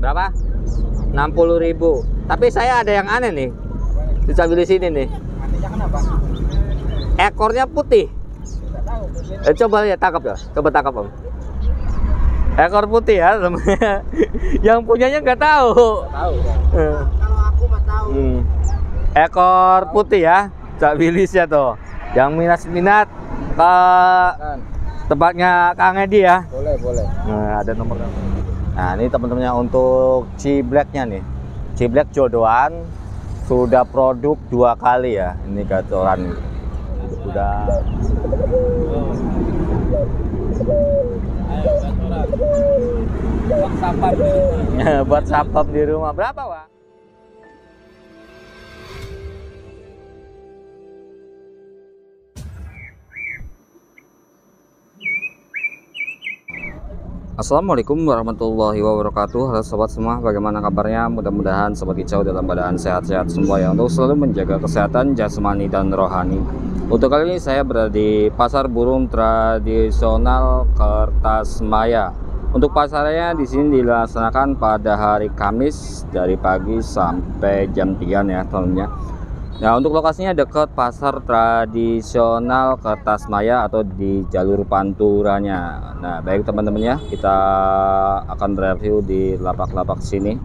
Berapa? 60.000. Tapi saya ada yang aneh nih. Disambil di sini nih. Matinya kenapa? Ekornya putih. Coba ya tangkap ya. Coba tangkap Om. Ekor putih ya. Yang punyanya nggak tahu. Tahu. Kalau aku mah tahu. Ekor putih ya. Cak Bilisnya tuh. Yang minat ke tempatnya Kang Edi ya. Boleh. Nah, ada nomor. Nah, ini teman-temannya untuk Cibleknya nih. Ciblek jodohan sudah produk 2 kali ya. Ini gacoran. Udah. Buat sapam di rumah. Buat sapam di rumah. Berapa, Pak? Assalamualaikum warahmatullahi wabarakatuh. Halo sobat semua, bagaimana kabarnya? Mudah-mudahan sobat kicau dalam keadaan sehat-sehat semua ya, untuk selalu menjaga kesehatan jasmani dan rohani. Untuk kali ini saya berada di pasar burung tradisional Kertasmaya. Untuk pasarnya di sini dilaksanakan pada hari Kamis dari pagi sampai jam 3 ya teman-teman. Nah, untuk lokasinya dekat pasar tradisional Kertasmaya atau di jalur Panturanya. Nah, baik teman-teman ya, kita akan review di lapak-lapak sini.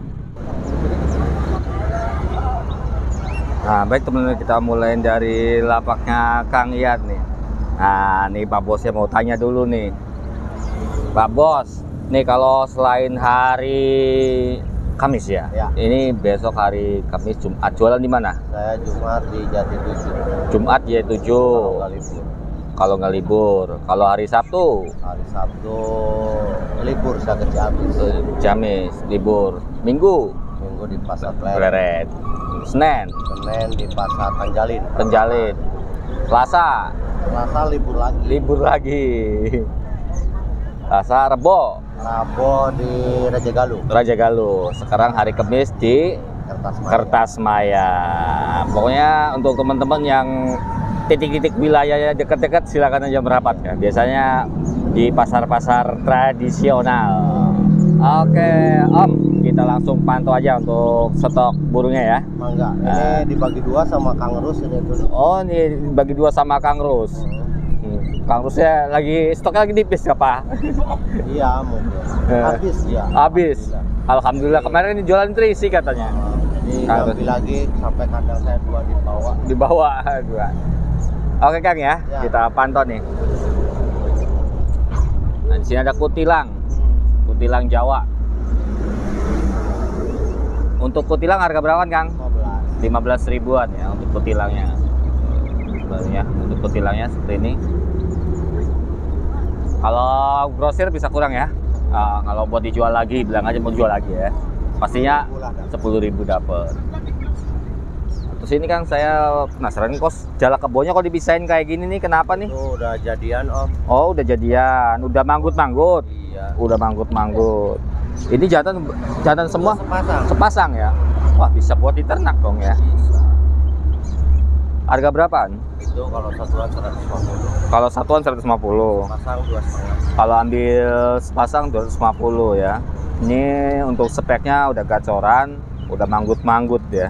Nah, baik teman-teman, kita mulai dari lapaknya Kang Iyad nih. Nah, nih Pak Bosnya mau tanya dulu nih. Pak Bos, nih kalau selain hari Kamis ya? Ini besok hari Kamis, Jumat, jualan di mana? Saya Jumat di Jati 7. Jumat Jati 7. Kalau nggak libur. Kalau hari Sabtu? Hari Sabtu libur, saya ke Ciamis. Ciamis libur. Minggu? Minggu di Pasar Pleret. Senin di Pasar Penjalin. Selasa libur lagi. Selasa, Rebo di Raja Galuh. Sekarang hari Kamis di Kertasmaya. Pokoknya untuk teman-teman yang titik-titik wilayahnya dekat-dekat silakan aja merapat ya. Biasanya di pasar-pasar tradisional. Oke, Om, kita langsung pantau aja untuk stok burungnya ya. Mangga. Ini dibagi 2 sama Kang Rus ini dulu. Oh, ini dibagi 2 sama Kang Rus. Kang Rusnya stoknya lagi nipis apa? Iya, mungkin. Habis ya. Habis. Alhamdulillah, kemarin ini jualan terisi katanya. Jadi ngambil lagi sampai kandang saya 2 dibawa. Dibawa 2. Oke Kang ya, kita pantau nih. Nah, di sini ada kutilang Jawa. Untuk kutilang harga berapa Kang? 15 ribuan ya untuk kutilangnya. Ya, untuk kutilangnya seperti ini. Kalau grosir bisa kurang ya. Kalau buat dijual lagi, bilang aja mau jual lagi ya. Pastinya 10.000 dapat. Terus ini Kang, saya penasaran kok jala kebonya kok dibisain kayak gini nih, kenapa nih? Itu udah jadian Om. Oh, udah jadian, udah manggut-manggut. Iya. Udah manggut-manggut. Ini jantan semua sepasang ya. Wah, bisa buat diternak dong ya. Harga berapaan? Itu kalau satuan 150. Kalau satuan 150. Pasang 2,5. Kalau ambil sepasang 250 ya. Ini untuk speknya udah gacoran, udah manggut-manggut ya.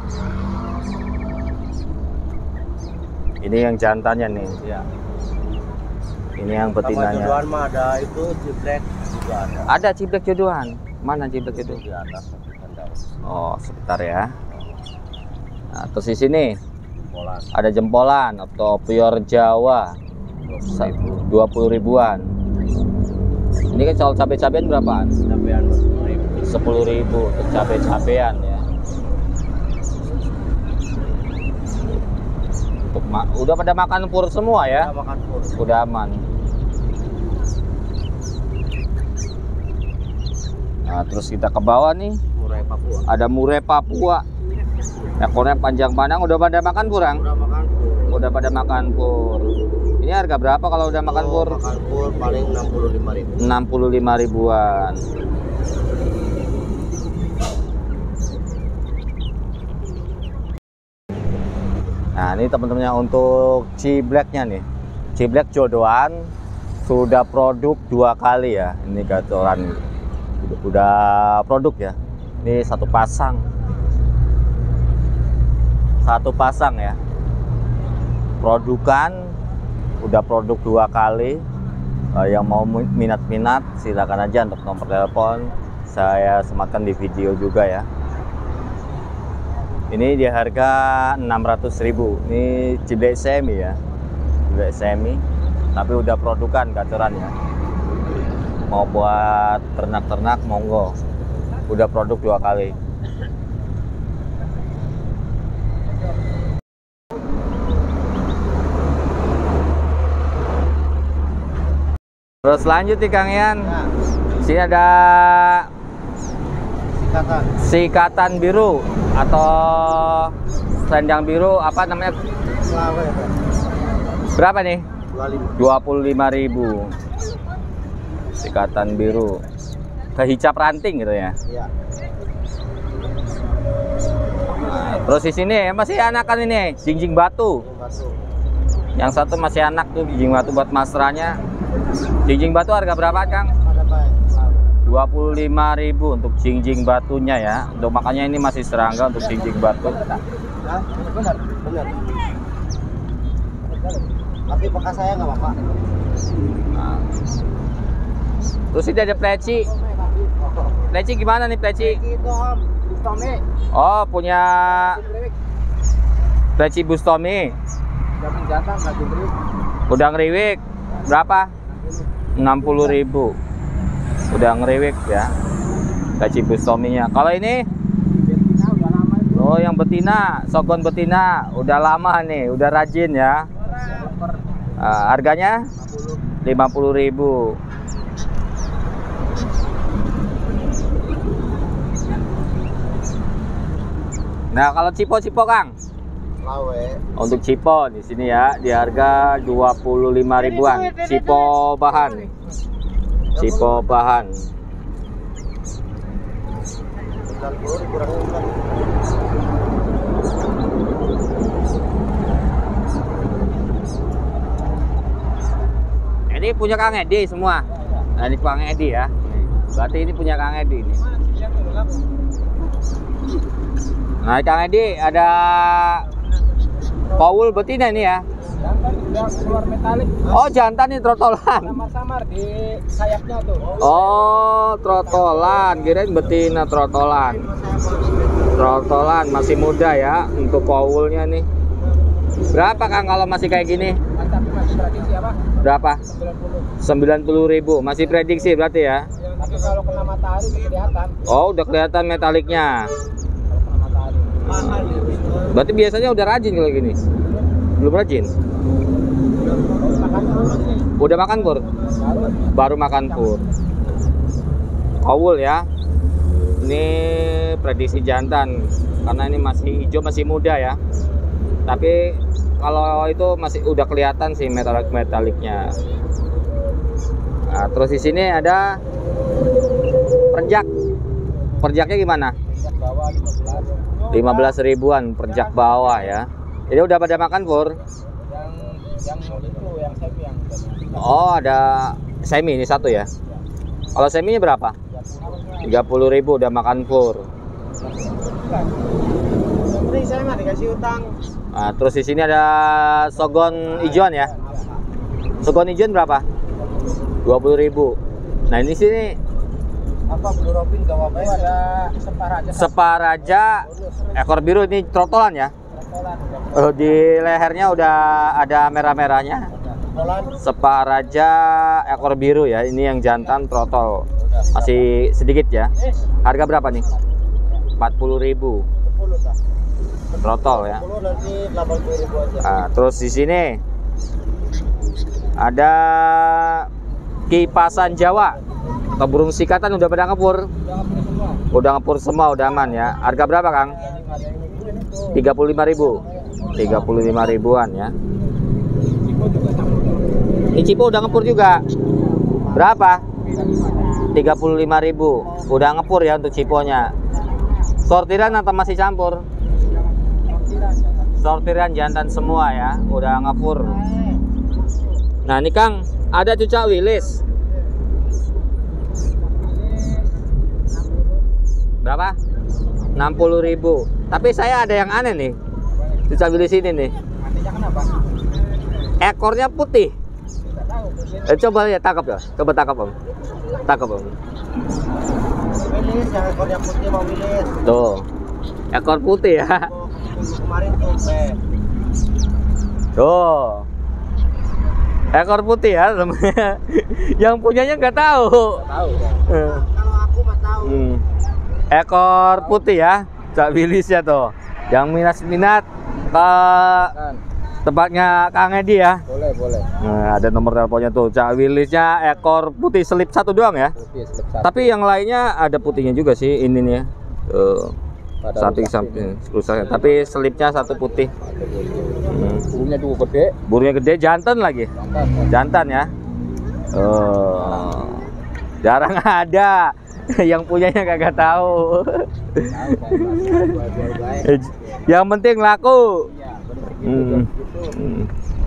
Ini yang jantannya nih. Iya. Ini yang betinanya. Jodohan mah ada itu ciblek juga ada. Ada ciblek jodohan. Mana ciblek itu? Di atas. Oh, sebentar ya. Nah, terus di sini ada jempolan atau pure Jawa 20 ribuan. Ini kan soal cabai-cabean berapaan? Cabean 10.000 untuk cabai-cabean ya. Untuk udah pada makan pur semua ya? Udah makan pur. Udah aman. Nah, terus kita ke bawah nih. Murai Papua. Ada murai Papua. Ekornya panjang panjang, udah pada makan kurang? Udah makan pur. Udah pada makan pur. Ini harga berapa kalau udah makan pur? Makan pur paling 65.000. 65 ribuan. Nah, ini teman-temannya untuk Cibleknya nih. Ciblek jodohan sudah produk 2 kali ya. Ini gacoran. Udah produk ya. Ini satu pasang ya. Produkan, udah produk 2 kali. Yang mau minat-minat silakan aja untuk nomor telepon saya sematkan di video juga ya. Ini di harga 600.000. Ini ciblek semi ya, ciblek semi, tapi udah produkan gacoran ya. Mau buat ternak-ternak monggo, udah produk 2 kali. Terus lanjut nih Kang Ian. Nah, Sini ada sikatan. sikatan biru atau selendang biru, apa namanya? Lawe ya, Pak. Berapa nih? 25. 25.000. Sikatan biru. Kehicap ranting gitu ya. Iya. Nah, terus di sini masih anakan ini, jinjing batu. Batu. Yang satu masih anak tuh, jinjing batu buat masteranya. Jinjing batu harga berapa Kang? Ada baik. 25.000 untuk jinjing batunya ya. Untuk makanya ini masih serangga untuk jinjing batu. Hah? Benar. Tapi bekas saya nggak apa-apa. Nah. Terus ini ada pleci. Pleci gimana nih pleci? Itu Om, Bustomi. Oh, punya pleci Bustomi. Jamin jantan satu beri. Udah ngeriwik. Berapa? 60.000. Udah ngeriwik ya. Pleci Bustominya. Kalau ini? Betina udah lama itu. Oh, yang betina, sogon betina. Udah lama nih, udah rajin ya. Harganya 50.000. Nah, kalau cipo-cipo Kang, Lawe. untuk cipo di sini ya di harga 25.000-an. Cipo bahan. Cipo bahan. 90 dikurangin kan. Ini punya Kang Edi semua. Nah, ini Kang Edi ya. Berarti ini punya Kang Edi ini. Nah, Kang Edi ada Paul betina ini ya. Jantan udah keluar metalik. Oh, jantan nih trotolan. Samar-samar di sayapnya tuh. Oh, trotolan. Kirain betina trotolan. Trotolan masih muda ya untuk Paulnya nih. Berapa Kang kalau masih kayak gini? Tapi masih prediksi apa? Berapa? 90. 90.000. Masih prediksi berarti ya. Tapi kalau kena matahari udah kelihatan. Oh, udah kelihatan metaliknya. Kalau kena matahari. Mahal ya. Berarti biasanya udah rajin kalau gini. Belum rajin. Udah makan pur? Baru makan pur. Paul ya. Ini prediksi jantan karena ini masih hijau, masih muda ya. Tapi kalau itu masih udah kelihatan sih metaliknya. Nah, terus di sini ada perjak. Perjaknya gimana? Perjak bawah 15 ribuan perjak bawah ya. Ini udah pada makan pur? Yang itu yang semi yang Oh, ada semi ini satu ya. Kalau seminya berapa? 30.000 udah makan pur. Ini saya mah dikasih utang. Nah, terus di sini ada sogon ijon ya. Sogon ijon berapa? 20.000. Nah, ini sini Apa Blue Robin gawabnya ada separaja. Separaja ekor biru ini trotolan ya. Trotolan. Di lehernya udah ada merah-merahnya. Trotolan. Separaja ekor biru ya. Ini yang jantan trotol. Masih sedikit ya. Harga berapa nih? 40.000. 10 tak. Trotol ya. 10 nanti 80.000 aja. Nah, terus di sini ada kipasan Jawa. Atau burung sikatan udah pada ngepur. Udah ngepur semua, udah aman ya. Harga berapa, Kang? 35.000. 35.000-an ya. Ini cipo udah ngepur juga. Berapa? 35.000. Udah ngepur ya untuk ciponya. Sortiran atau masih campur? Sortiran jantan semua ya, udah ngepur. Nah, ini Kang, ada cucak wilis. Berapa? 60.000. Tapi saya ada yang aneh nih. Di sini nih. Artinya kenapa? Ekornya putih. Tidak tahu. Coba lihat, tangkap ya. Coba tangkap, Om. Tangkap, Om. Wilis yang ekornya putih mau wilis. Tuh. Ekor putih ya. Kemarin tuh, Tuh. Ekor putih ya, temennya. Yang punyanya nggak tahu. tahu. Kalau aku mah tahu. Ekor putih ya, Cak Wilis ya tuh. Yang minat ke Kan. tempatnya Kang Edi ya. Boleh, boleh. Nah, ada nomor teleponnya tuh. Cak Wilisnya ekor putih selip satu doang ya. Putih slip satu. Tapi yang lainnya ada putihnya juga sih ini nih ya. Pada Samping rusaknya. Tapi selipnya satu putih. burungnya juga gede. Burungnya gede, jantan lagi. Jantan ya. Jarang ada yang punyanya kagak tahu. Yang penting laku. Iya, bener gitu.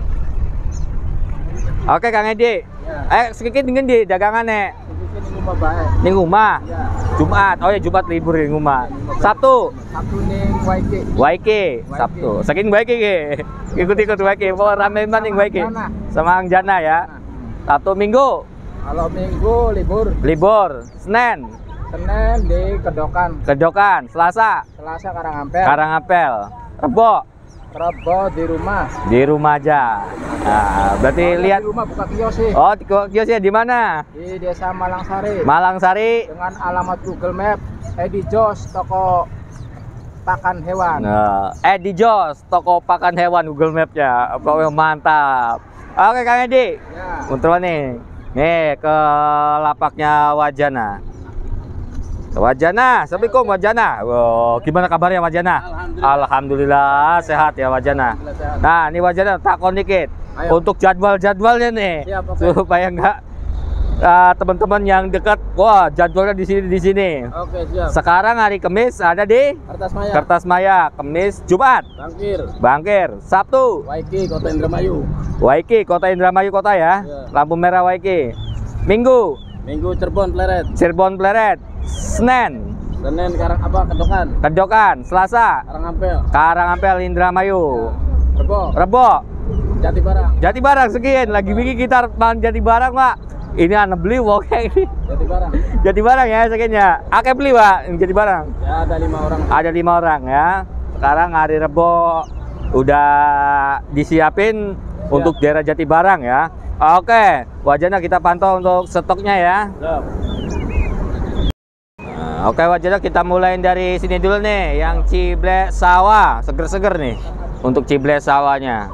Oke Kang Edi. Sedikit dingin di dagangannya. Ini rumah baik. Ning rumah. Iya. Jumat. Oh ya Jumat libur di rumah. Sabtu. Sabtu nih Waike. Waike. Sabtu. Saking Waike ke. Ikut-ikut Waike. Mau rame maning Waike. Sama Ang Jana ya. Sabtu Minggu. Kalau Minggu libur. Libur. Senin. Senin di Kedokan. Selasa. Selasa Karangampel. Karangapel. Rebo. Rebo di rumah. Di rumah aja. Nah, berarti lihat. Di rumah buka kios sih. Oh, kiosnya di mana? Di Desa Malangsari. Malangsari. Dengan alamat Google Map Edi Jos toko pakan hewan. Nah, Edi Jos, toko pakan hewan Google Map-nya. Pokoknya mantap. Oke Kang Edi. Ya. Untuk nih. Nih ke lapaknya Wajana. Wajana, Assalamualaikum Wajana. Wow, gimana kabarnya Wajana? Alhamdulillah sehat ya Wajana. Nah, ini Wajana takon dikit. Ayo. Untuk jadwal-jadwalnya nih. Siap, oke. Supaya enggak teman-teman yang dekat, wah jadwalnya di sini. Oke, siap. Sekarang hari Kamis ada di Kertasmaya. Kertasmaya, Kamis, Jumat, Bangkir, Sabtu, Waiki Kota Indramayu. Waiki, Kota Indramayu kota ya. Iya. Lampu merah Waiki. Minggu, Minggu Cirebon Pleret. Cirebon Pleret. Senin, Kedokan. Selasa, Karangampel Indramayu. Rebo, Jati Barang sekian. Lagi bikin kita Jati Barang Pak. Ini anak beli oke ini. Jati Barang ya sekiannya. Ake beli Pak Jati Barang. Ya ada 5 orang. Ada 5 orang ya. Sekarang hari Rebo udah disiapin untuk daerah Jati Barang ya. Oke, Wajana kita pantau untuk stoknya ya. Nah, oke Wajana kita mulai dari sini dulu nih, yang ciblek sawah, seger-seger nih untuk ciblek sawahnya.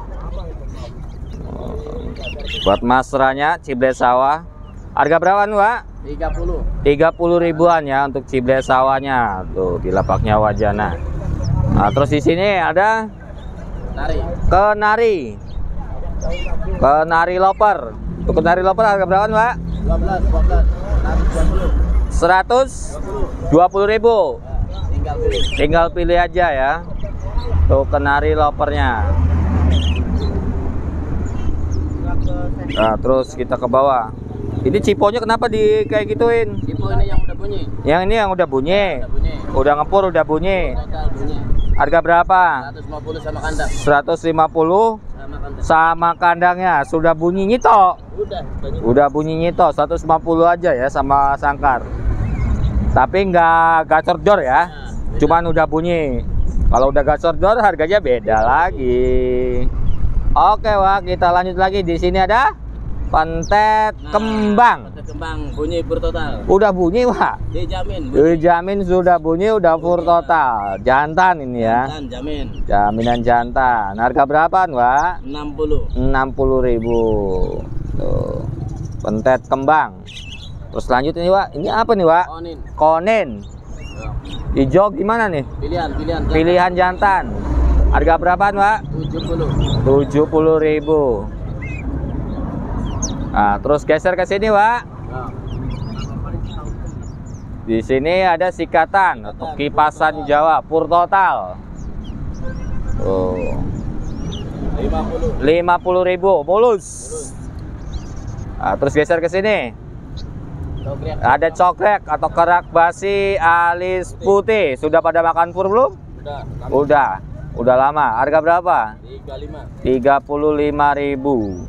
Buat masranya ciblek sawah. Harga berapaan, Pak? 30 ribuan ya untuk ciblek sawahnya. Tuh di lapaknya Wajana. Nah, terus di sini ada Kenari loper. Untuk kenari loper harga berapa, Pak? 120.000. Tinggal pilih aja ya. Tuh kenari lopernya. Nah, terus kita ke bawah. Ini ciponya kenapa di kayak gituin? Cipo ini yang udah bunyi. Yang ini yang udah bunyi. Udah ngepur, udah bunyi. Harga berapa? 150 sama kandang. 150 sama kandangnya. Sudah bunyi nyito. Udah bunyi nyito. 150 aja ya sama sangkar. Tapi nggak gacor dor ya. Cuman udah bunyi. Kalau udah gacor dor harganya beda lagi. Oke, Wak, kita lanjut lagi. Di sini ada pentet kembang. Pentet kembang bunyi pur total. Udah bunyi, Wak. Dijamin sudah bunyi, udah full total. Jantan ini ya. Jamin. Jaminan jantan. Harga berapaan, Wak? 60.000. Tuh. Pentet kembang. Terus lanjut ini, Wak. Ini apa nih, Wak? Konin. Hijau gimana nih? Pilihan jantan. Harga berapaan, Wak? 70.000. Nah, terus geser ke sini, Wak. Di sini ada sikatan atau kipasan Jawa pur total. Tuh. 50.000 mulus. Nah, terus geser ke sini. Ada cokrek atau kerak basi alis putih. Sudah pada makan pur belum? Udah. Udah lama. Harga berapa? 35.000.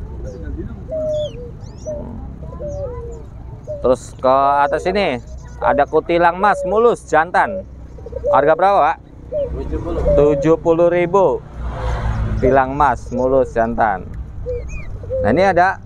Terus ke atas ini ada kutilang mas mulus jantan. Harga berapa, Pak? 70.000. Tilang mas mulus jantan. Nah, ini ada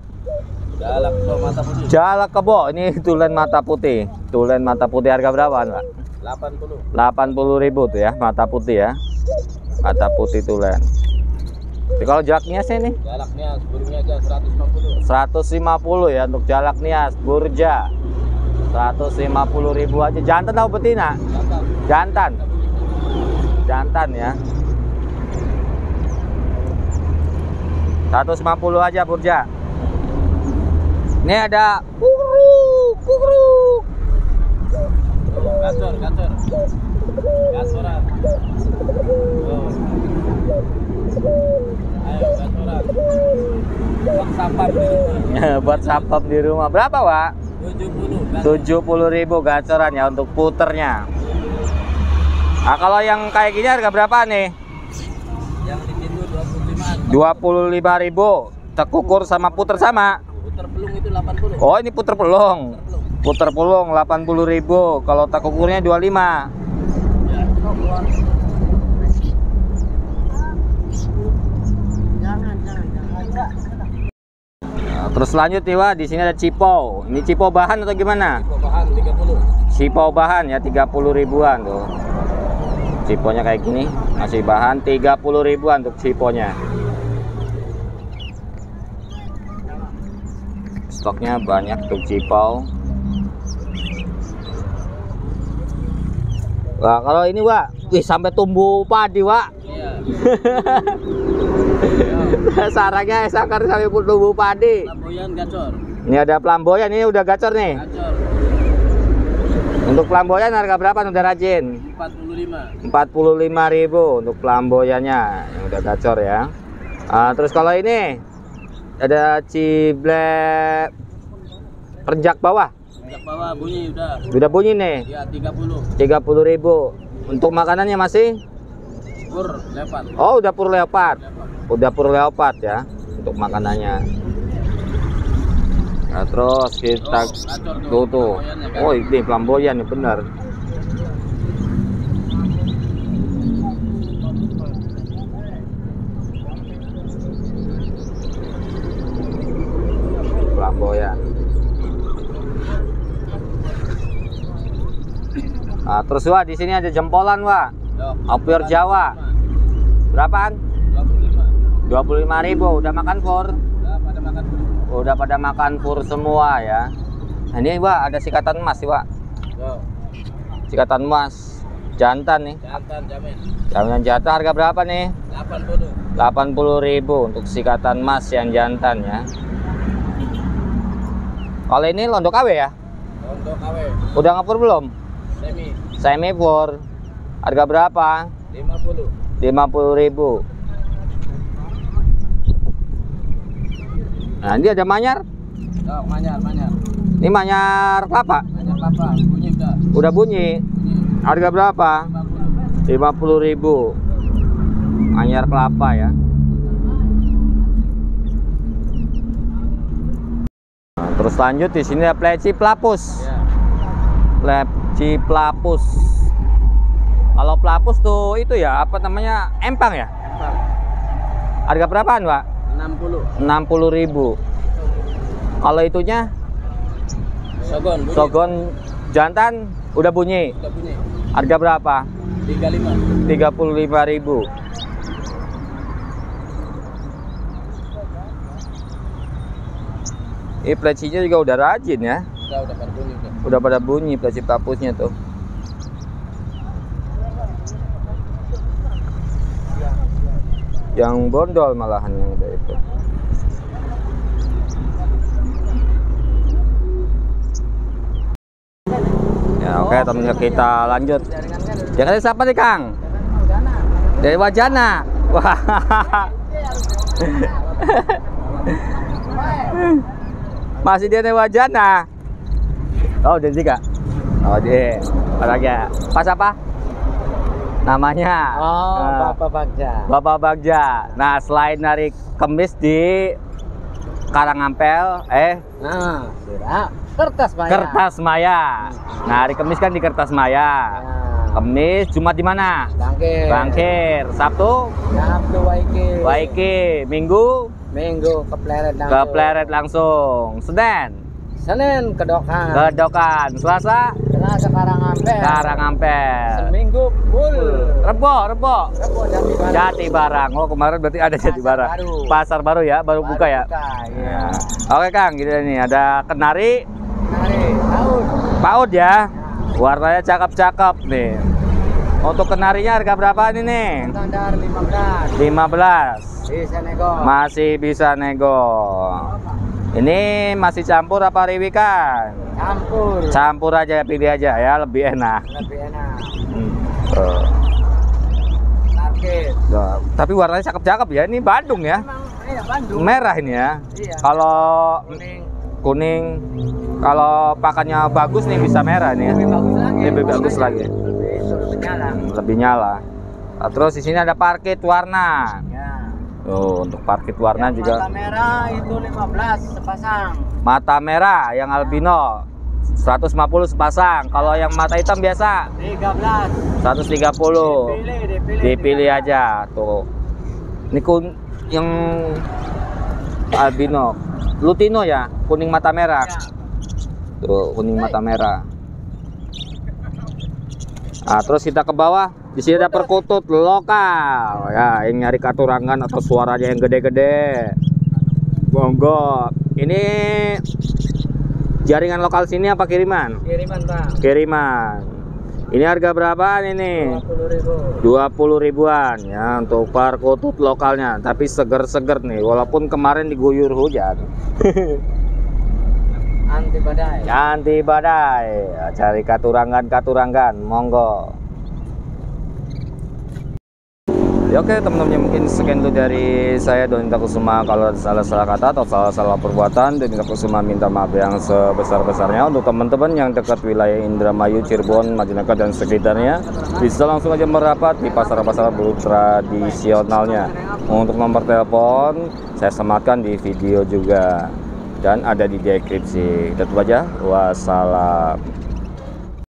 jalak kebo. Ini tulen mata putih. Tulen mata putih harga berapa, Pak? 80.000 tuh ya, mata putih ya. Mata putih tulen. Jadi kalau jalak nias ini? Jalak nias burungnya aja 150. 150 ya untuk jalak nias burja. 150.000 aja. Jantan atau betina? Jantan. Jantan ya. 150 aja burja. Ini ada kukru. Gacor. Gacoran. Oh. Ayo gacoran. Buat sapam di rumah. Buat sapam di rumah. Berapa, Pak? 70.000 gacoran ya untuk puternya. Nah, kalau yang kayak gini harga berapa nih? Yang di situ 25. 25.000. Tekukur sama puter sama. Puter pelung itu 80. Oh, ini puter pelung. Puter pelung 80.000. Kalau tekukurnya 25. Ya. Nah, terus lanjut nih, Wak. Di sini ada cipau. Ini cipau bahan atau gimana? Bahan 30. Cipau bahan ya 30.000-an tuh. Ciponya kayak gini, masih bahan 30.000-an untuk ciponya. Stoknya banyak untuk cipau. Wah, kalau ini, Wak, wih, sampai tumbuh padi, Wak. Iya. Sarangnya sakar sampai tumbuh padi. Flamboyan gacor. Ini ada flamboyan, ini udah gacor nih. Gacor. Untuk flamboyan harga berapa udah rajin? 45. 45.000 untuk flamboyannya yang udah gacor ya. Terus kalau ini ada ciblek perjak bawah. Perjak bawah bunyi udah. Udah bunyi nih. Ya 30. 30.000. Untuk makanannya masih Pur leopard. Oh, udah pur leopard. Udah pur leopard ya untuk makanannya. Nah, terus kita tuh. Oh, ini flamboyan nih bener. Flamboyan. Nah, terus, Wak, di sini ada jempolan, Wak. Apior Jawa. Berapaan? 25.000. Udah makan pur? Udah pada makan pur semua ya. Nah, ini, Wak, ada sikatan emas sih, Wak. Sikatan emas jantan nih. Jantan jamin. Jaminan jantan harga berapa nih? 80. 80.000 untuk sikatan emas yang jantan ya. Kalau ini londok KW ya? Untuk KW. Udah ngepur belum? Semi. Semi pur. Harga berapa? 50. 50.000. Nah, ini ada manyar. Oh, manyar. Ini manyar kelapa. Manyar kelapa, bunyi udah. Udah bunyi. Harga berapa? 50. 50.000. Manyar kelapa ya. Nah, terus lanjut di sini ada pleci pelapus. Ya. Pleci pelapus. Kalau pelapus tuh itu ya apa namanya? Empang ya? Empang. Harga berapaan, Pak? 60. 60.000. Kalau itunya Sogon. Bunyi. sogon jantan udah bunyi. Udah bunyi. Harga berapa? 35. 35.000. Ini plecinya juga udah rajin ya. Udah pada bunyi udah. Udah pada bunyi pleci pelapusnya tuh. Yang bondol malahan yang udah itu. Ya, oke, temennya kita lanjut. Ya, kali siapa nih, Kang? Dari Wajana. Wah. Masih dia dari Wajana. Oh, Duren 3. Oh, di. Orangnya. Pas apa? Namanya. Bapak Bagja. Bapak Bagja. Nah, selain dari kemis di Karangampel, Nah, sudah. Kertas Maya. Kertas Maya. Nah, hari Kemis kan di Kertas Maya. Ya. Kemis, Jumat di mana? Bangkir. Bangkir. Sabtu? Sabtu Waiki. Waiki. Minggu? Minggu ke Pleret langsung. Ke Pleret langsung. Senin ke Dokan. Kedokan. Selasa? Selasa Karangampel. Karangampel. Seminggu full. Rebo. Rebo Jati Barang. Jati Barang. Oh, kemarin berarti ada Jati Barang. Baru. Pasar baru ya, baru buka ya. Iya. Oke Kang, gitu nih. Ada kenari. Kenari. Tahun. Paut ya. Warnanya cakep-cakep nih. Untuk kenarinya harga berapa nih? Standar 15. 15. Bisa nego. Masih bisa nego. Ini masih campur apa riwikan? Campur. Campur aja, pilih aja ya, lebih enak. Lebih enak. Tuh. Target. Tuh. Tapi warnanya cakep-cakep ya. Ini Bandung ya. Emang iya Bandung. Merah ini ya. Iya. Kalau Kuning. kuning, kalau pakannya bagus nih bisa merah nih ya. Lebih bagus lagi. Lebih bagus lagi. Lebih nyala. Lebih nyala. Nah, terus di sini ada parkit warna. Ya. Tuh, untuk parkit warna Yang juga. mata merah itu 15 sepasang. Mata merah yang albino 150 sepasang. Kalau yang mata hitam biasa 13. 130. Dipilih aja tuh. Ini yang albino, lutino ya, kuning mata merah. Ya. Tuh, kuning mata merah. Nah, terus kita ke bawah. Di sini ada perkutut lokal. Ya, yang nyari katurangan atau suaranya yang gede-gede. Monggo. Ini jaringan lokal sini apa kiriman? Kiriman, Bang. Kiriman. Ini harga berapa ini? 20.000. 20 ribuan ya untuk perkutut lokalnya, tapi seger-seger nih walaupun kemarin diguyur hujan. Anti badai. Anti badai. Ya, cari katurangan monggo. Ya oke teman-teman, mungkin sekian dulu dari saya Donita Kusuma. Kalau ada salah-salah kata atau salah-salah perbuatan, Donita Kusuma minta maaf yang sebesar-besarnya. Untuk teman-teman yang dekat wilayah Indramayu, Cirebon, Majalengka dan sekitarnya, bisa langsung aja merapat di pasar-pasar buruh tradisionalnya. Untuk nomor telepon saya sematkan di video juga dan ada di deskripsi. Tetap aja, wassalam.